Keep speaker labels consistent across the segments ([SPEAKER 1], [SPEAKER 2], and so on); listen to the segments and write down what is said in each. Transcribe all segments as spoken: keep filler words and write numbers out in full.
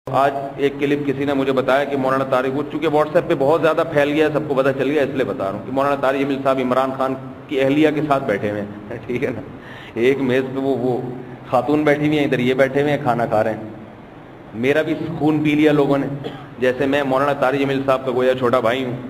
[SPEAKER 1] آج ایک کلپ کسی نے مجھے بتایا کہ مولانا طارق، وہ چونکہ واٹس ایپ پہ بہت زیادہ پھیل گیا ہے، سب کو پتہ چل گیا، اس لیے بتا رہا ہوں کہ مولانا طارق جمیل صاحب عمران خان کی اہلیہ کے ساتھ بیٹھے ہوئے ہیں، ٹھیک ہے نا، ایک میز پہ وہ وہ خاتون بیٹھی ہوئی ہیں، ادھر یہ بیٹھے ہوئے ہیں، کھانا کھا رہے ہیں۔ میرا بھی خون پی لیا لوگوں نے، جیسے میں مولانا طارق جمیل صاحب کا گویا چھوٹا بھائی ہوں۔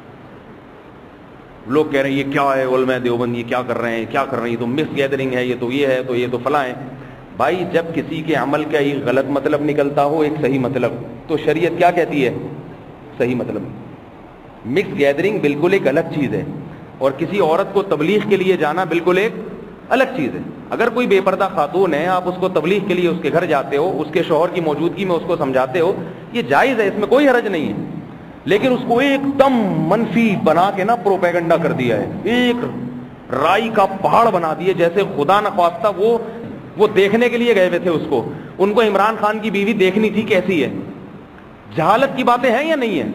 [SPEAKER 1] لوگ کہہ رہے ہیں یہ کیا ہے علماء دیوبند، یہ کیا کر رہے ہیں کیا کر رہے ہیں، یہ تو مس گیدرنگ ہے، یہ تو یہ ہے، تو یہ تو فلاں ہے۔ بھائی جب کسی کے عمل کا ایک غلط مطلب نکلتا ہو ایک صحیح مطلب، تو شریعت کیا کہتی ہے؟ صحیح مطلب۔ مکس گیدرنگ بالکل ایک الگ چیز ہے، اور کسی عورت کو تبلیغ کے لیے جانا بالکل ایک الگ چیز ہے۔ اگر کوئی بے پردہ خاتون ہے، آپ اس کو تبلیغ کے لیے اس کے گھر جاتے ہو، اس کے شوہر کی موجودگی میں اس کو سمجھاتے ہو، یہ جائز ہے، اس میں کوئی حرج نہیں ہے، لیکن اس کو ایک دم منفی بنا کے نا پروپیگنڈا کر دیا ہے، ایک رائی کا پہاڑ بنا دیے، جیسے خدا نخواستہ وہ وہ دیکھنے کے لیے گئے ہوئے تھے، اس کو ان کو عمران خان کی بیوی دیکھنی تھی کیسی ہے۔ جہالت کی باتیں ہیں یا نہیں ہیں؟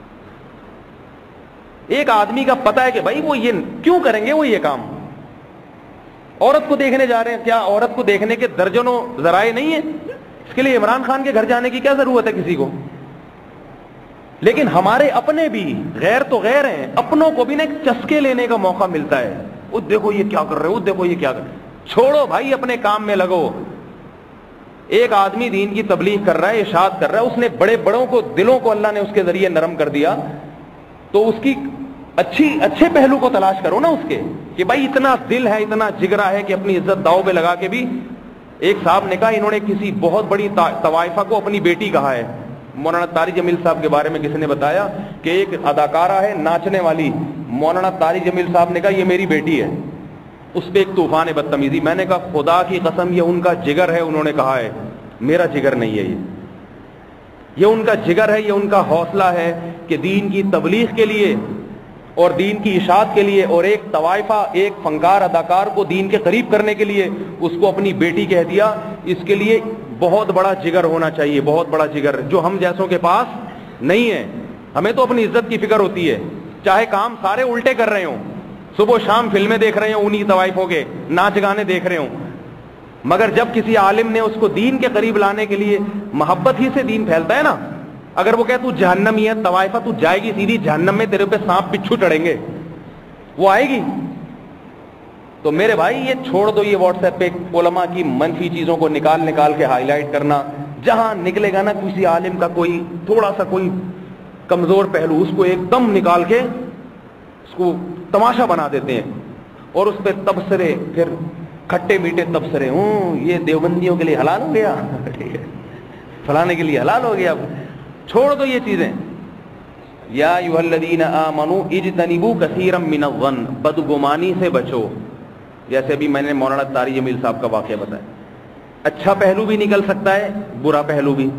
[SPEAKER 1] ایک آدمی کا پتہ ہے کہ بھائی وہ یہ کیوں کریں گے، وہ یہ کام عورت کو دیکھنے جا رہے ہیں، کیا عورت کو دیکھنے کے درجنوں ذرائع نہیں ہیں؟ اس کے لیے عمران خان کے گھر جانے کی کیا ضرورت ہے کسی کو؟ لیکن ہمارے اپنے بھی غیر تو غیر ہیں، اپنوں کو بھی نا ایک چسکے لینے کا موقع ملتا ہے، وہ دیکھو یہ کیا کر رہے ہو، دیکھو یہ کیا کر رہے ہیں۔ چھوڑو بھائی، اپنے کام میں لگو۔ ایک آدمی دین کی تبلیغ کر رہا ہے، ارشاد کر رہا ہے، اس نے بڑے بڑوں کو، دلوں کو اللہ نے اس کے ذریعے نرم کر دیا، تو اس کی اچھی اچھے پہلو کو تلاش کرو نا اس کے، کہ بھائی اتنا دل ہے، اتنا جگرا ہے کہ اپنی عزت داؤ پہ لگا کے بھی۔ ایک صاحب نے کہا، انہوں نے کسی بہت بڑی طوائفہ کو اپنی بیٹی کہا ہے۔ مولانا طارق جمیل صاحب کے بارے میں کسی نے بتایا کہ ایک اداکارہ ہے ناچنے والی، مولانا طارق جمیل صاحب نے کہا یہ میری بیٹی ہے، اس پہ ایک طوفان بدتمیزی۔ میں نے کہا خدا کی قسم یہ ان کا جگر ہے، انہوں نے کہا ہے، میرا جگر نہیں ہے، یہ یہ ان کا جگر ہے، یہ ان کا حوصلہ ہے کہ دین کی تبلیغ کے لیے اور دین کی اشاعت کے لیے، اور ایک طوائفہ، ایک فنکار اداکار کو دین کے قریب کرنے کے لیے اس کو اپنی بیٹی کہہ دیا۔ اس کے لیے بہت بڑا جگر ہونا چاہیے، بہت بڑا جگر، جو ہم جیسوں کے پاس نہیں ہے۔ ہمیں تو اپنی عزت کی فکر ہوتی ہے، چاہے کام سارے الٹے کر رہے ہوں، صبح شام فلمیں دیکھ رہے ہوں، انہی طوائفوں کے ناچ گانے دیکھ رہے ہوں، مگر جب کسی عالم نے اس کو دین کے قریب لانے کے لیے، محبت ہی سے دین پھیلتا ہے نا۔ اگر وہ کہے تو جہنمی ہے، طوائفہ تو جائے گی سیدھی جہنم میں، تیرے پہ سانپ بچھو چڑھیں گے، وہ آئے گی۔ تو میرے بھائی یہ چھوڑ دو، یہ واٹس ایپ پہ علماء کی منفی چیزوں کو نکال نکال کے ہائی لائٹ کرنا۔ جہاں نکلے گا نا کسی عالم کا کوئی تھوڑا سا کوئی کمزور پہلو، اس کو ایک دم نکال کے اس کو تماشا بنا دیتے ہیں، اور اس پہ تبصرے، پھر کھٹے میٹھے تبصرے، ہوں یہ دیوبندیوں کے لیے حلال ہو گیا، فلانے کے لیے حلال ہو گیا۔ چھوڑ دو یہ چیزیں۔ یا ایھا الذین آمنوا اجتنبوا کثیرا من الظن، بدگمانی سے بچو۔ جیسے ابھی میں نے مولانا طارق جمیل صاحب کا واقعہ بتایا، اچھا پہلو بھی نکل سکتا ہے، برا پہلو بھی۔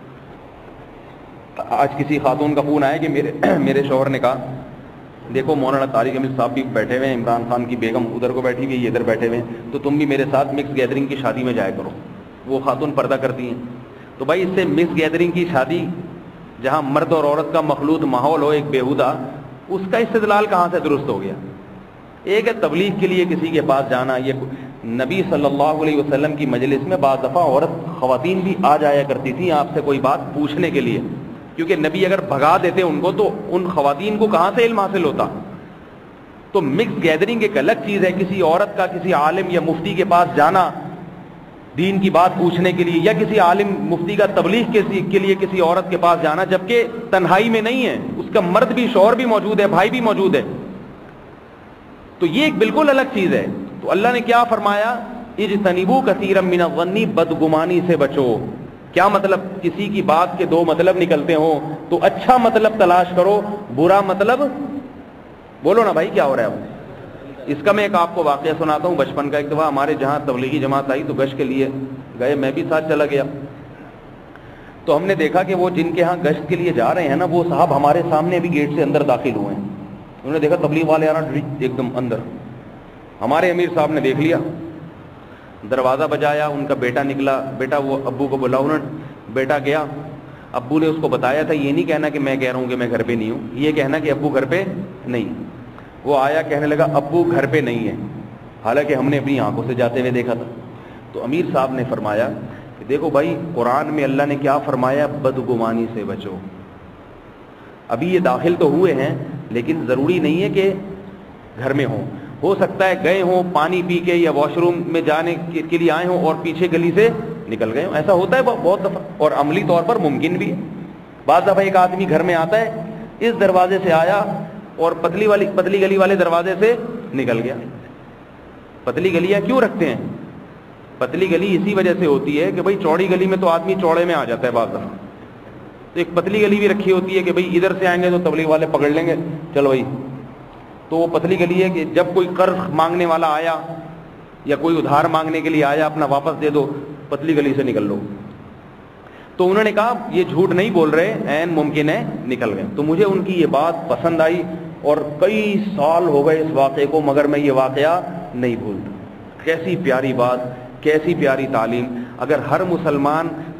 [SPEAKER 1] آج کسی خاتون کا فون آیا کہ میرے میرے شوہر نے کہا دیکھو مولانا طارق جمیل صاحب بھی بیٹھے ہوئے ہیں، عمران خان کی بیگم ادھر کو بیٹھی ہوئی ہے، ادھر بیٹھے ہوئے ہیں، تو تم بھی میرے ساتھ مکس گیدرنگ کی شادی میں جایا کرو۔ وہ خاتون پردہ کرتی ہیں، تو بھائی اس سے مکس گیدرنگ کی شادی جہاں مرد اور عورت کا مخلوط ماحول ہو ایک بیہودہ، اس کا استدلال کہاں سے درست ہو گیا؟ ایک ہے تبلیغ کے لیے کسی کے پاس جانا۔ یہ نبی صلی اللہ علیہ وسلم کی مجلس میں بعض دفعہ عورت خواتین بھی آ جایا کرتی تھیں آپ سے کوئی بات پوچھنے کے لیے، کیونکہ نبی اگر بھگا دیتے ان کو تو ان خواتین کو کہاں سے علم حاصل ہوتا۔ تو مکس گیدرنگ ایک الگ چیز ہے، کسی عورت کا کسی عالم یا مفتی کے پاس جانا دین کی بات پوچھنے کے لیے، یا کسی عالم مفتی کا تبلیغ کے لیے کسی عورت کے پاس جانا، جبکہ تنہائی میں نہیں ہے، اس کا مرد بھی، شوہر بھی موجود ہے، بھائی بھی موجود ہے، تو یہ ایک بالکل الگ چیز ہے۔ تو اللہ نے کیا فرمایا؟ اجتنبوا کثیرا من الظن، بدگمانی سے بچو۔ کیا مطلب؟ کسی کی بات کے دو مطلب نکلتے ہوں تو اچھا مطلب تلاش کرو، برا مطلب بولو نا بھائی، کیا ہو رہا ہے؟ اس کا میں ایک آپ کو واقعہ سناتا ہوں بچپن کا۔ ایک دفعہ ہمارے جہاں تبلیغی جماعت آئی تو گشت کے لیے گئے، میں بھی ساتھ چلا گیا، تو ہم نے دیکھا کہ وہ جن کے ہاں گشت کے لیے جا رہے ہیں نا، وہ صاحب ہمارے سامنے بھی گیٹ سے اندر داخل ہوئے ہیں۔ انہوں نے دیکھا تبلیغ والے آ رہا ایک دم اندر، ہمارے امیر صاحب نے دیکھ لیا، دروازہ بجایا، ان کا بیٹا نکلا، بیٹا وہ ابو کو بلا، انہوں نے بیٹا گیا، ابو نے اس کو بتایا تھا یہ نہیں کہنا کہ میں کہہ رہا ہوں کہ میں گھر پہ نہیں ہوں، یہ کہنا کہ ابو گھر پہ نہیں۔ وہ آیا، کہنے لگا ابو گھر پہ نہیں ہے، حالانکہ ہم نے اپنی آنکھوں سے جاتے ہوئے دیکھا تھا۔ تو امیر صاحب نے فرمایا کہ دیکھو بھائی قرآن میں اللہ نے کیا فرمایا؟ بدگمانی سے بچو. ابھی یہ داخل تو ہوئے ہیں لیکن ضروری نہیں ہے کہ گھر میں ہوں. ہو سکتا ہے گئے ہوں پانی پی کے یا واش روم میں جانے کے لیے آئے ہوں اور پیچھے گلی سے نکل گئے ہوں. ایسا ہوتا ہے بہت دفعہ اور عملی طور پر ممکن بھی ہے. بعض دفعہ ایک آدمی گھر میں آتا ہے, اس دروازے سے آیا اور پتلی والی پتلی گلی والے دروازے سے نکل گیا. پتلی گلیاں کیوں رکھتے ہیں؟ پتلی گلی اسی وجہ سے ہوتی ہے کہ بھائی چوڑی گلی میں تو آدمی چوڑے میں آ جاتا ہے بعض دفعہ, تو ایک پتلی گلی بھی رکھی ہوتی ہے کہ بھئی ادھر سے آئیں گے تو تبلیغ والے پکڑ لیں گے, چلو بھائی. تو وہ پتلی گلی ہے کہ جب کوئی قرض مانگنے والا آیا یا کوئی ادھار مانگنے کے لیے آیا, اپنا واپس دے دو, پتلی گلی سے نکل لو. تو انہوں نے کہا یہ جھوٹ نہیں بول رہے, عین ممکن ہے نکل گئے. تو مجھے ان کی یہ بات پسند آئی اور کئی سال ہو گئے اس واقعے کو, مگر میں یہ واقعہ نہیں بھولتا. کیسی پیاری بات, کیسی پیاری تعلیم. اگر ہر مسلمان